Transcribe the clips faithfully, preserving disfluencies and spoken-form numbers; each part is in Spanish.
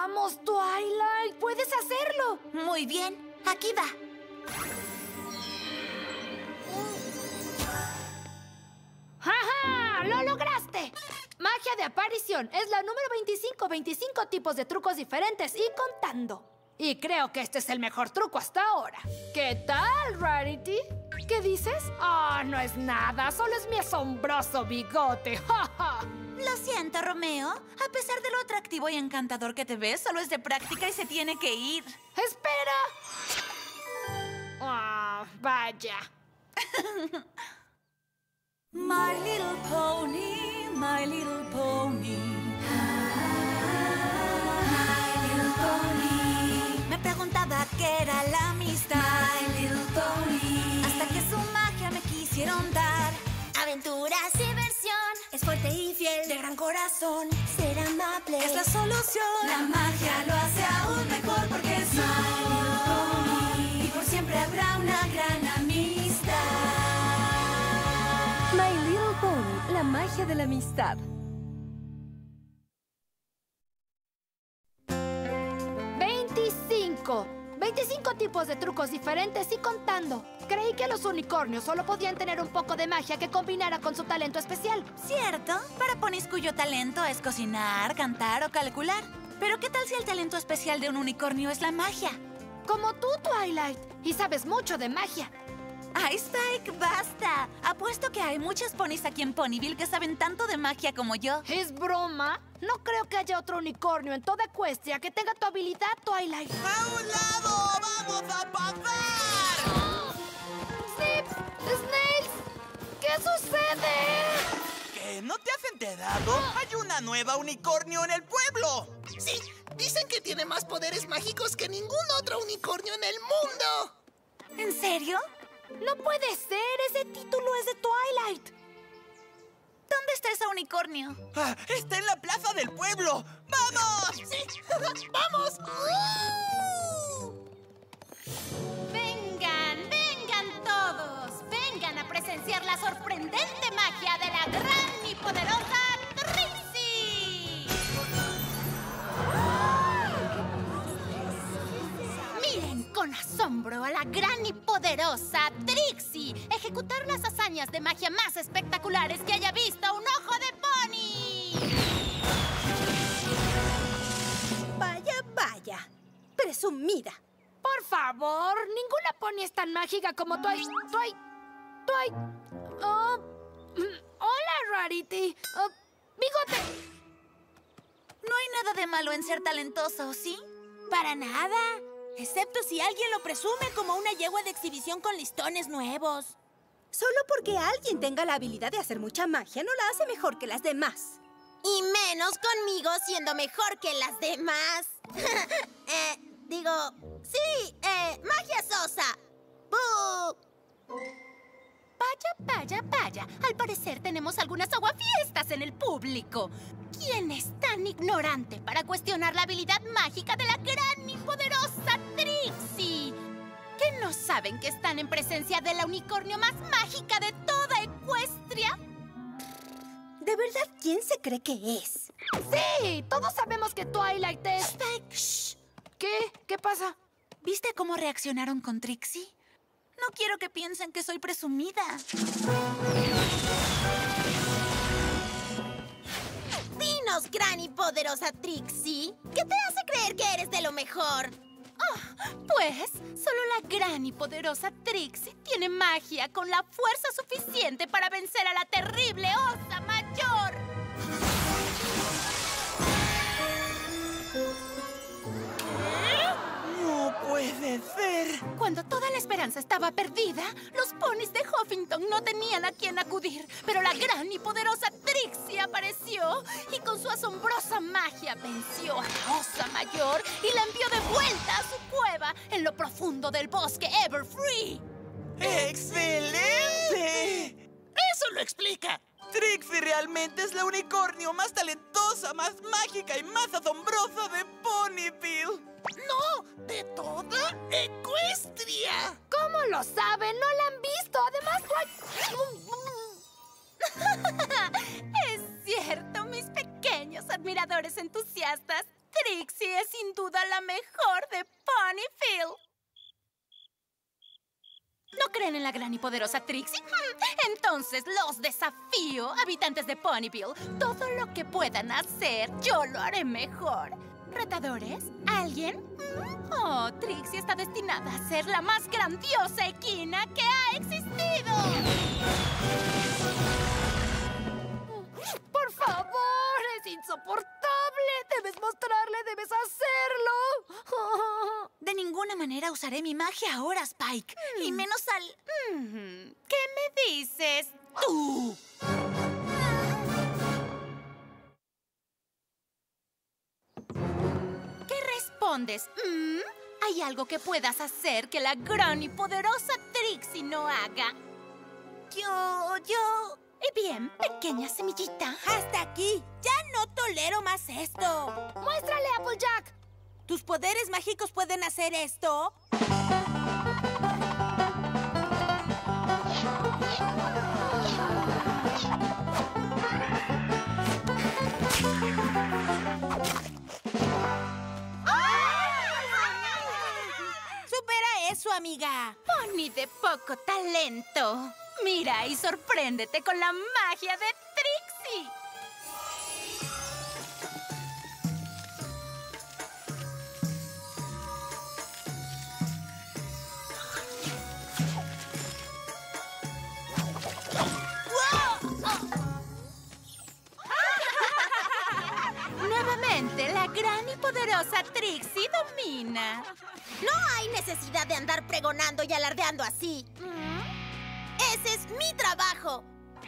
Vamos, Twilight, puedes hacerlo. Muy bien, aquí va. ¡Ja, ja! ¡Lo lograste! Magia de aparición es la número veinticinco. veinticinco tipos de trucos diferentes y contando. Y creo que este es el mejor truco hasta ahora. ¿Qué tal, Rarity? ¿Qué dices? Ah, no es nada, solo es mi asombroso bigote. ¡Ja, ja! Lo siento, Romeo. A pesar de lo atractivo y encantador que te ves, solo es de práctica y se tiene que ir. ¡Espera! Ah, vaya. My little pony, my little pony. My little pony. Me preguntaba qué era la amistad. My little pony. Hasta que su magia me quisieron dar. Aventuras, diversión. Es fuerte y fiel, de gran corazón. Ser amable es la solución. La magia lo hace aún mejor porque es My little pony. Y por siempre habrá una gran amistad. My Little Pony, la magia de la amistad. veinticinco. veinticinco tipos de trucos diferentes y contando. Creí que los unicornios solo podían tener un poco de magia que combinara con su talento especial. ¿Cierto? Para ponis cuyo talento es cocinar, cantar o calcular. Pero ¿qué tal si el talento especial de un unicornio es la magia? Como tú, Twilight. Y sabes mucho de magia. ¡Ay, Spike, basta! Apuesto que hay muchos ponis aquí en Ponyville que saben tanto de magia como yo. ¿Es broma? No creo que haya otro unicornio en toda Equestria que tenga tu habilidad, Twilight. ¡A un lado! ¡Vamos a pasar! ¡Snips! ¡Snails! ¿Qué sucede? ¿Qué? ¿No te has enterado? Hay una nueva unicornio en el pueblo. Sí, dicen que tiene más poderes mágicos que ningún otro unicornio en el mundo. ¿En serio? No puede ser. Ese título es de Twilight. ¿Dónde está ese unicornio? Ah, ¡está en la plaza del pueblo! ¡Vamos! ¡Sí! ¡Vamos! Vengan, vengan todos. Vengan a presenciar la sorprendente magia de la gran y poderosa Trixie. Miren con asombro a la gran y poderosa Trixie ejecutar las hazañas de magia más espectaculares que haya visto un ojo de pony. Vaya, vaya. Presumida. Por favor, ninguna pony es tan mágica como Twilight. Twilight. Twilight. Oh, mm, hola, Rarity. Oh, bigote. No hay nada de malo en ser talentosa, ¿o sí? Para nada. Excepto si alguien lo presume como una yegua de exhibición con listones nuevos. Solo porque alguien tenga la habilidad de hacer mucha magia no la hace mejor que las demás. Y menos conmigo siendo mejor que las demás. eh, digo, sí, eh, magia sosa. ¡Bú! Vaya, vaya, vaya. Al parecer tenemos algunas aguafiestas en el público. ¿Quién es tan ignorante para cuestionar la habilidad mágica de la gran y poderosa Trixie? ¿Que no saben que están en presencia de la unicornio más mágica de toda Equestria? ¿De verdad quién se cree que es? Sí, todos sabemos que Twilight es... Spike, shh. ¿Qué? ¿Qué pasa? ¿Viste cómo reaccionaron con Trixie? No quiero que piensen que soy presumida. Dinos, gran y poderosa Trixie, ¿qué te hace creer que eres de lo mejor? Oh, pues, solo la gran y poderosa Trixie tiene magia con la fuerza suficiente para vencer a la terrible Osa Mayor. ¡No puede ser! Cuando toda la esperanza estaba perdida, los ponis de Huffington no tenían a quién acudir. Pero la gran y poderosa Trixie apareció y con su asombrosa magia venció a la Osa Mayor y la envió de vuelta a su cueva en lo profundo del bosque Everfree. ¡Excelente! Eso lo explica. Trixie realmente es la unicornio más talentosa, más mágica y más asombrosa de Ponyville. ¡No! ¡De toda Equestria! ¿Cómo lo saben? No la han visto. Además, Es cierto, mis pequeños admiradores entusiastas. Trixie es sin duda la mejor de Ponyville. ¿No creen en la gran y poderosa Trixie? Hmm, Entonces los desafío, habitantes de Ponyville. Todo lo que puedan hacer, yo lo haré mejor. ¿Retadores? ¿Alguien? Mm, Oh, Trixie está destinada a ser la más grandiosa equina que ha existido. ¡Por favor! ¡Es insoportable! ¡Debes mostrarle! ¡Debes hacerlo! De ninguna manera usaré mi magia ahora, Spike. Y menos al... Mm, ¿Qué me dices tú? ¿Qué respondes? ¿Mm? ¿Hay algo que puedas hacer que la gran y poderosa Trixie no haga? Yo... yo... Y bien, pequeña semillita. Hasta aquí. Ya no tolero más esto. ¡Muéstrale, Applejack! ¿Tus poderes mágicos pueden hacer esto? ¡Supera eso, amiga! Pony de poco talento. Mira y sorpréndete con la magia de Trixie. Nuevamente, la gran y poderosa Trixie domina. No hay necesidad de andar pregonando y alardeando así. ¡Ese es mi trabajo!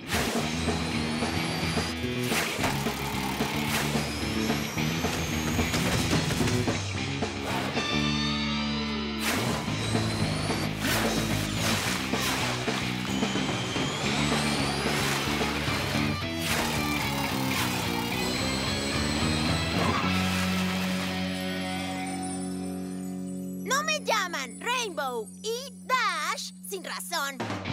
No me llaman Rainbow y Dash sin razón.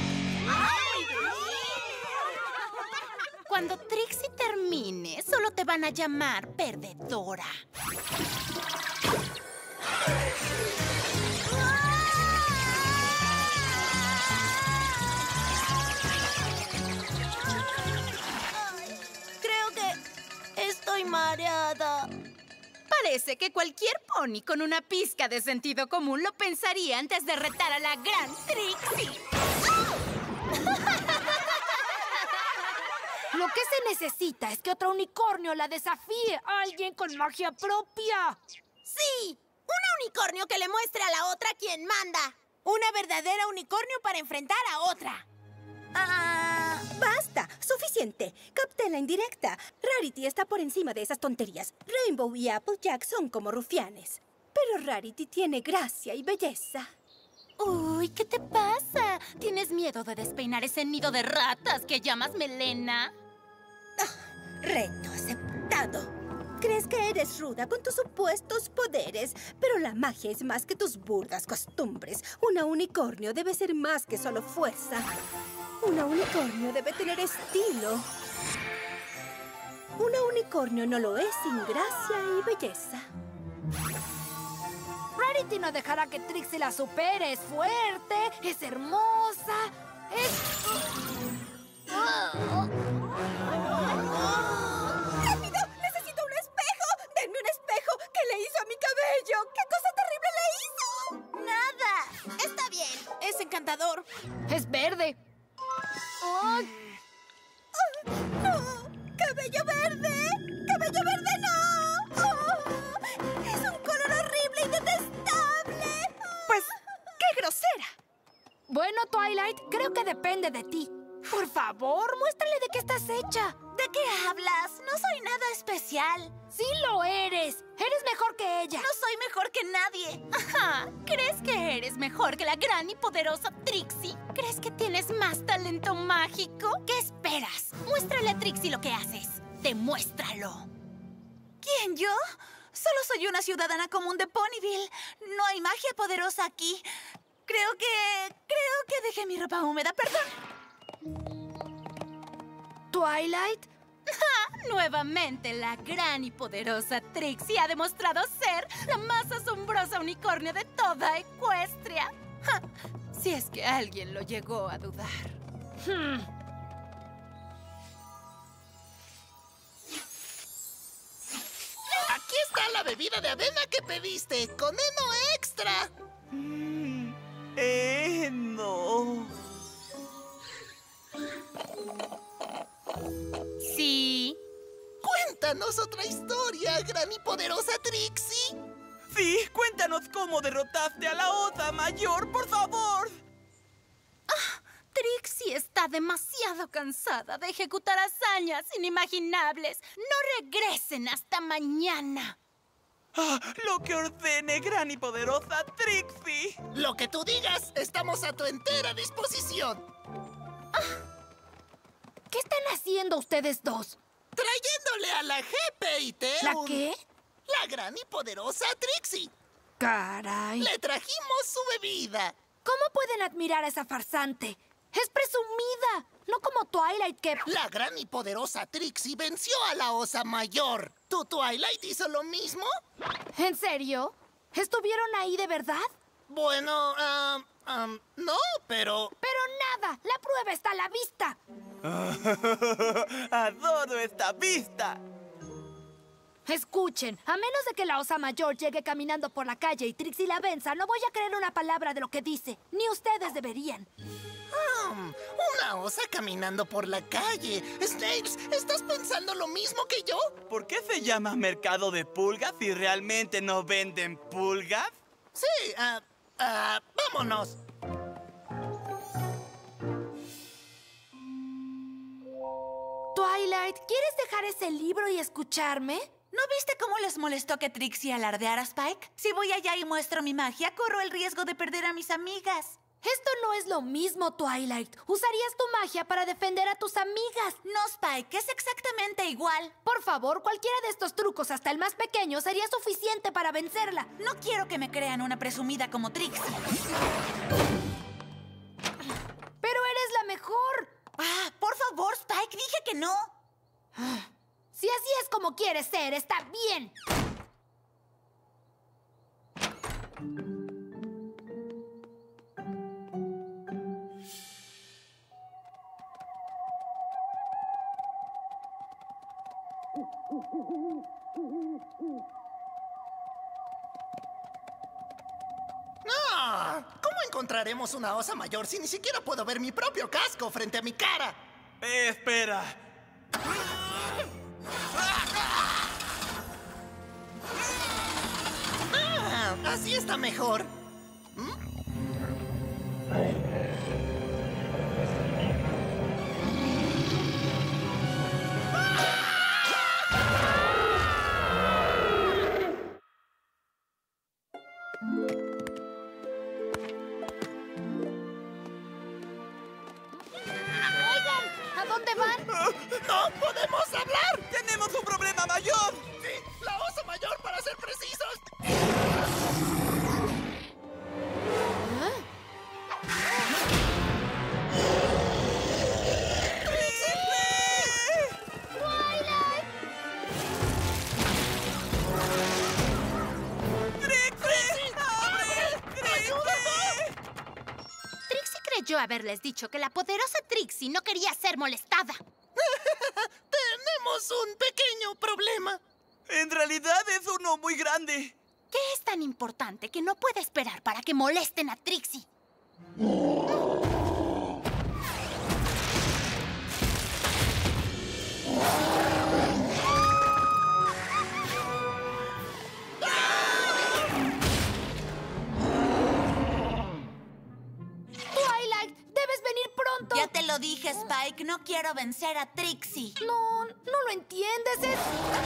Cuando Trixie termine, solo te van a llamar perdedora. Creo que estoy mareada. Parece que cualquier pony con una pizca de sentido común lo pensaría antes de retar a la gran Trixie. Lo que se necesita es que otro unicornio la desafíe. ¡Alguien con magia propia! ¡Sí! ¡Un unicornio que le muestre a la otra quién manda! Una verdadera unicornio para enfrentar a otra. ¡Ah! ¡Basta! ¡Suficiente! Capté la indirecta. Rarity está por encima de esas tonterías. Rainbow y Applejack son como rufianes. Pero Rarity tiene gracia y belleza. Uy, ¿qué te pasa? ¿Tienes miedo de despeinar ese nido de ratas que llamas melena? Reto aceptado. Crees que eres ruda con tus supuestos poderes, pero la magia es más que tus burdas costumbres. Una unicornio debe ser más que solo fuerza. Una unicornio debe tener estilo. Una unicornio no lo es sin gracia y belleza. Rarity no dejará que Trixie la supere. Es fuerte, es hermosa, es... ¡Rápido! ¡Necesito un espejo! ¡Denme un espejo! ¿Qué le hizo a mi cabello? ¿Qué cosa terrible le hizo? ¡Nada! Está bien. Es encantador. es verde. ¡Ay! ¡No! ¡Cabello verde! ¡Cabello verde no! ¡Oh! ¡Es un color horrible y detestable! Pues, ¡qué grosera! Bueno, Twilight, creo que depende de ti. Por favor, muéstrale de qué estás hecha. ¿De qué hablas? No soy nada especial. ¡Sí lo eres! ¡Eres mejor que ella! No soy mejor que nadie. Ajá. ¿Crees que eres mejor que la gran y poderosa Trixie? ¿Crees que tienes más talento mágico? ¿Qué esperas? Muéstrale a Trixie lo que haces. Demuéstralo. ¿Quién, yo? Solo soy una ciudadana común de Ponyville. No hay magia poderosa aquí. Creo que... creo que dejé mi ropa húmeda. Perdón. Twilight, Nuevamente, la gran y poderosa Trixie ha demostrado ser la más asombrosa unicornio de toda Ecuestria. Ja, si es que alguien lo llegó a dudar. Hmm. Aquí está la bebida de avena que pediste, con heno extra. Mm, heno. Sí. Cuéntanos otra historia, gran y poderosa Trixie. Sí, cuéntanos cómo derrotaste a la Osa Mayor, por favor. Ah, Trixie está demasiado cansada de ejecutar hazañas inimaginables. No regresen hasta mañana. Ah, lo que ordene, gran y poderosa Trixie. Lo que tú digas, estamos a tu entera disposición. Ah, ¿qué están haciendo ustedes dos? Trayéndole a la G P I T ¿La un... qué? La gran y poderosa Trixie. Caray. Le trajimos su bebida. ¿Cómo pueden admirar a esa farsante? ¡Es presumida! No como Twilight que... La gran y poderosa Trixie venció a la Osa Mayor. ¿Tu Twilight hizo lo mismo? ¿En serio? ¿Estuvieron ahí de verdad? Bueno, um, um, no, pero... Pero nada, la prueba está a la vista. Adoro esta vista. Escuchen, a menos de que la Osa Mayor llegue caminando por la calle y Trixie la venza, no voy a creer una palabra de lo que dice. Ni ustedes deberían. Um, una osa caminando por la calle. Snails, ¿estás pensando lo mismo que yo? ¿Por qué se llama mercado de pulgas si realmente no venden pulgas? Sí, ah, uh, uh, vámonos. Twilight, ¿quieres dejar ese libro y escucharme? ¿No viste cómo les molestó que Trixie alardeara, Spike? Si voy allá y muestro mi magia, corro el riesgo de perder a mis amigas. Esto no es lo mismo, Twilight. Usarías tu magia para defender a tus amigas. No, Spike, es exactamente igual. Por favor, cualquiera de estos trucos, hasta el más pequeño, sería suficiente para vencerla. No quiero que me crean una presumida como Trixie. Pero eres la mejor. Ah, por favor, Spike, dije que no. Si así es como quieres ser, está bien. Ah, ¿cómo encontraremos una osa mayor si ni siquiera puedo ver mi propio casco frente a mi cara? Eh, espera. Ah, así está mejor. ¿Mm? ¿A dónde van? ¡No podemos hablar! ¡Tenemos un problema mayor! Sí, la osa mayor para ser precisos. Yo haberles dicho que la poderosa Trixie no quería ser molestada. Tenemos un pequeño problema. En realidad es uno muy grande. ¿Qué es tan importante que no puede esperar para que molesten a Trixie? Ya te lo dije, Spike. No quiero vencer a Trixie. No, no lo entiendes. Es...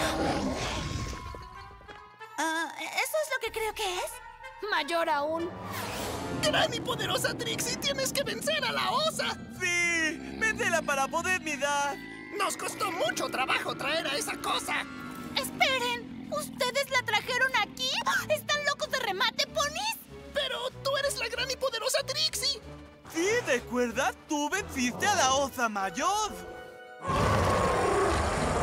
Uh, ¿Eso es lo que creo que es? Mayor aún. Gran y poderosa Trixie, tienes que vencer a la osa. Sí, véndela para poder midar. Nos costó mucho trabajo traer a esa cosa. ¡Esperen! ¿Ustedes la trajeron aquí? ¿Están locos de remate, ponis? Pero tú eres la gran y poderosa Trixie. Sí, ¿recuerdas? Tú venciste a la Osa Mayor.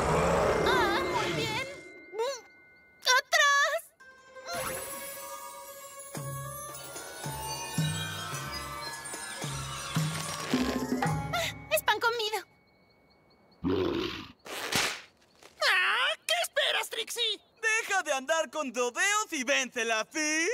Trixie! ¡Deja de andar con rodeos y vénsela, ¿sí?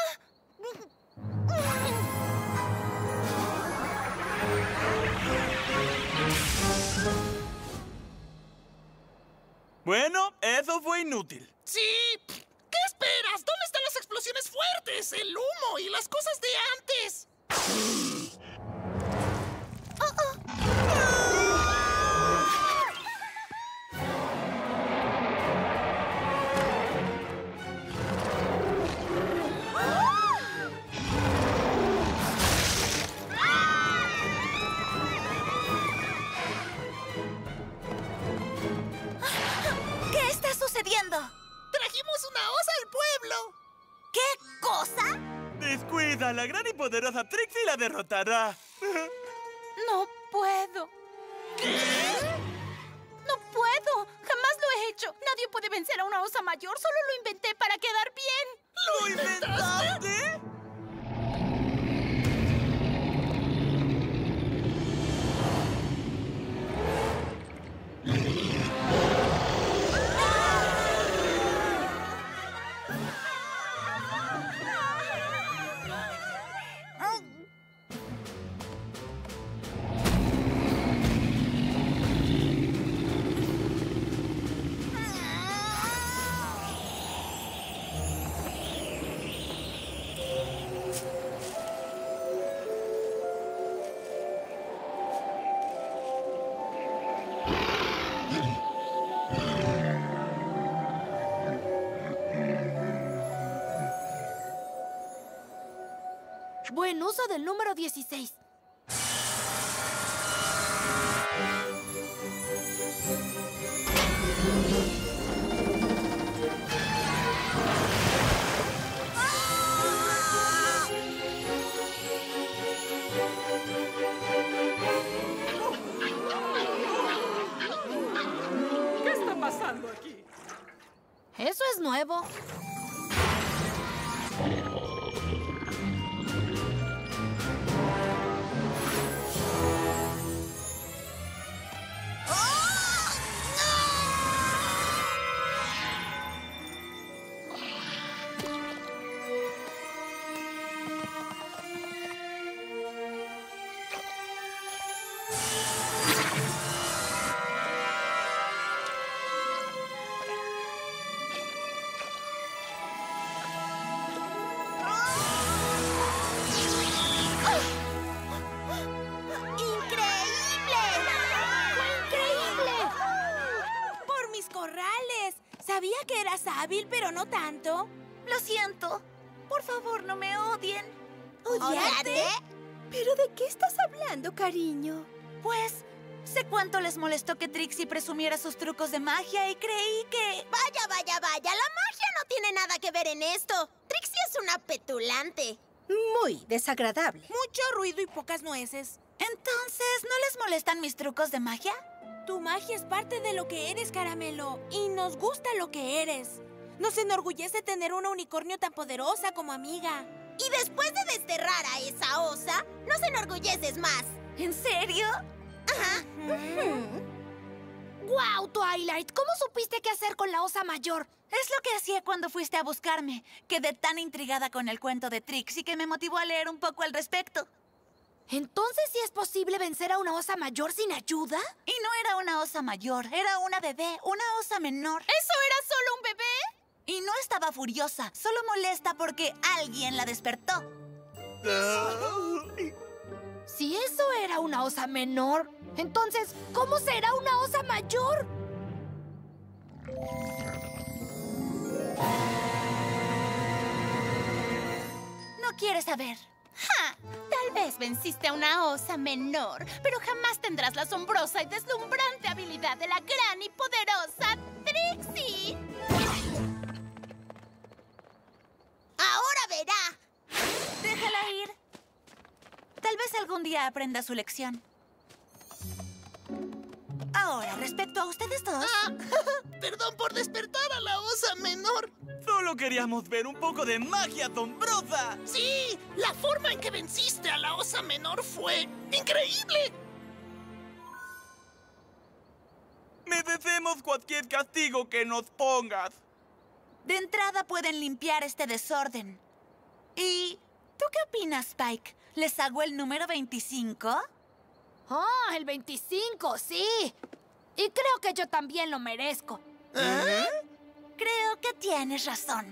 Bueno, eso fue inútil. ¡Sí! ¿Qué esperas? ¿Dónde están las explosiones fuertes? El humo y las cosas de antes. ¿Qué está sucediendo? ¡Trajimos una osa al pueblo! ¿Qué cosa? Descuida, la gran y poderosa Trixie la derrotará. No puedo. ¿Qué? No puedo. Jamás lo he hecho. Nadie puede vencer a una osa mayor. Solo lo inventé para quedar bien. ¿Lo inventaste? Buen uso del número dieciséis. ¿Qué está pasando aquí? Eso es nuevo. Sabía que eras hábil, pero no tanto. Lo siento. Por favor, no me odien. ¿Odiarte? ¿Pero de qué estás hablando, cariño? Pues, sé cuánto les molestó que Trixie presumiera sus trucos de magia y creí que... Vaya, vaya, vaya. La magia no tiene nada que ver en esto. Trixie es una petulante. Muy desagradable. Mucho ruido y pocas nueces. Entonces, ¿no les molestan mis trucos de magia? Tu magia es parte de lo que eres, Caramelo, y nos gusta lo que eres. Nos enorgullece tener una unicornio tan poderosa como amiga. Y después de desterrar a esa osa, nos enorgulleces más. ¿En serio? Ajá. ¡Guau, Twilight! ¿Cómo supiste qué hacer con la osa mayor? Es lo que hacía cuando fuiste a buscarme. Quedé tan intrigada con el cuento de Trixie que me motivó a leer un poco al respecto. ¿Entonces sí es posible vencer a una osa mayor sin ayuda? Y no era una osa mayor, era una bebé, una osa menor. ¿Eso era solo un bebé? Y no estaba furiosa, solo molesta porque alguien la despertó. Si eso era una osa menor, entonces, ¿cómo será una osa mayor? No quieres saber. ¡Ja! Tal vez venciste a una osa menor, pero jamás tendrás la asombrosa y deslumbrante habilidad de la gran y poderosa Trixie. ¡Ahora verá! Déjala ir. Tal vez algún día aprenda su lección. Ahora, respecto a ustedes dos... Ah, perdón por despertar a la osa menor. Solo queríamos ver un poco de magia asombrosa. Sí, la forma en que venciste a la osa menor fue increíble. Merecemos cualquier castigo que nos pongas. De entrada pueden limpiar este desorden. ¿Y tú qué opinas, Spike? ¿Les hago el número veinticinco? ¡Oh, el veinticinco! ¡Sí! Y creo que yo también lo merezco. ¿Eh? Creo que tienes razón.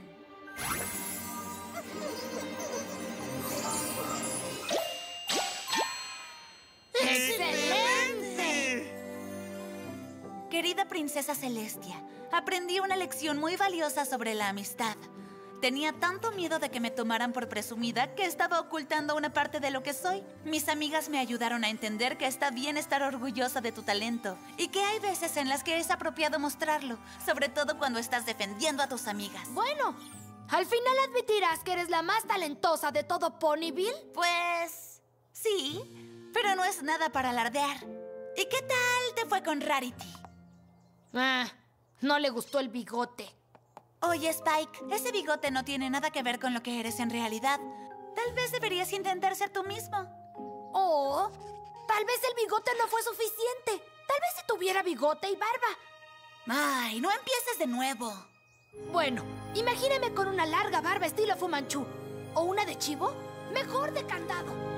¡Excelente! Querida princesa Celestia, aprendí una lección muy valiosa sobre la amistad. Tenía tanto miedo de que me tomaran por presumida que estaba ocultando una parte de lo que soy. Mis amigas me ayudaron a entender que está bien estar orgullosa de tu talento y que hay veces en las que es apropiado mostrarlo, sobre todo cuando estás defendiendo a tus amigas. Bueno, ¿al final admitirás que eres la más talentosa de todo Ponyville? Pues... sí, pero no es nada para alardear. ¿Y qué tal te fue con Rarity? Ah, no le gustó el bigote. Oye, Spike, ese bigote no tiene nada que ver con lo que eres en realidad. Tal vez deberías intentar ser tú mismo. Oh, tal vez el bigote no fue suficiente. Tal vez si tuviera bigote y barba. Ay, no empieces de nuevo. Bueno, imagíname con una larga barba estilo Fu Manchu. ¿O una de chivo? Mejor de candado.